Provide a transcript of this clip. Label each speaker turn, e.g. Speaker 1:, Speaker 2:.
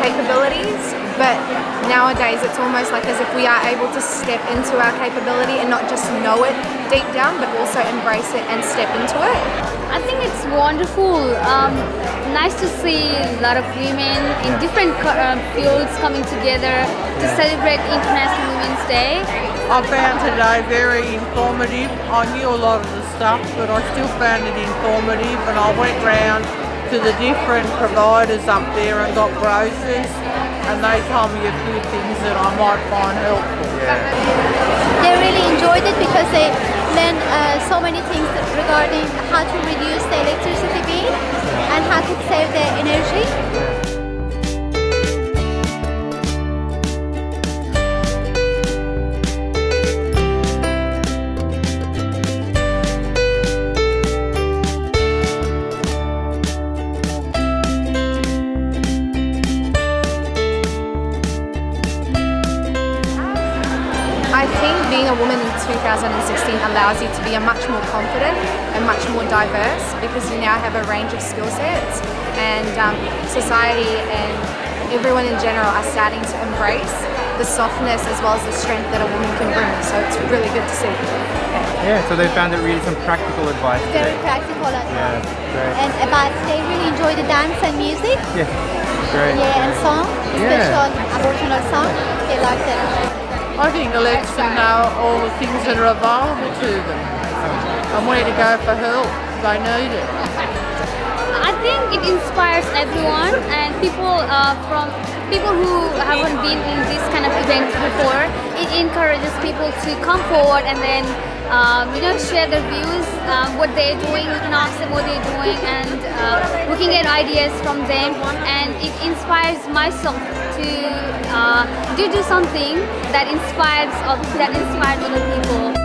Speaker 1: capabilities, but nowadays it's almost like as if we are able to step into our capability and not just know it deep down, but also embrace it and step into it.
Speaker 2: I think it's wonderful. Nice to see a lot of women in different fields coming together to celebrate International Women's Day.
Speaker 3: I found today very informative. I knew a lot of the stuff, but I still found it informative, and I went round to the different providers up there and got brochures, and they told me a few things that I might find helpful.
Speaker 4: They really enjoyed it because they learned so many things regarding how to reduce the electricity bill and how to save the energy.
Speaker 1: I think being a woman in 2016 allows you to be a much more confident and much more diverse, because you now have a range of skill sets, and society and everyone in general are starting to embrace the softness as well as the strength that a woman can bring. So it's really good to see.
Speaker 5: Yeah, so they found it really some practical advice today.
Speaker 4: Very practical as well.
Speaker 5: Great.
Speaker 4: And they really enjoy the dance and music.
Speaker 5: Yeah, great.
Speaker 4: Yeah, and song, special Aboriginal song. They liked it.
Speaker 3: I think it lets them know all the things that are available to them and where to go for help. They need it.
Speaker 2: I think it inspires everyone, and people who haven't been in this kind of event before. It encourages people to come forward and then share their views, what they're doing. We can ask them what they're doing, and we can get ideas from them. And it inspires myself to do something that inspires other people.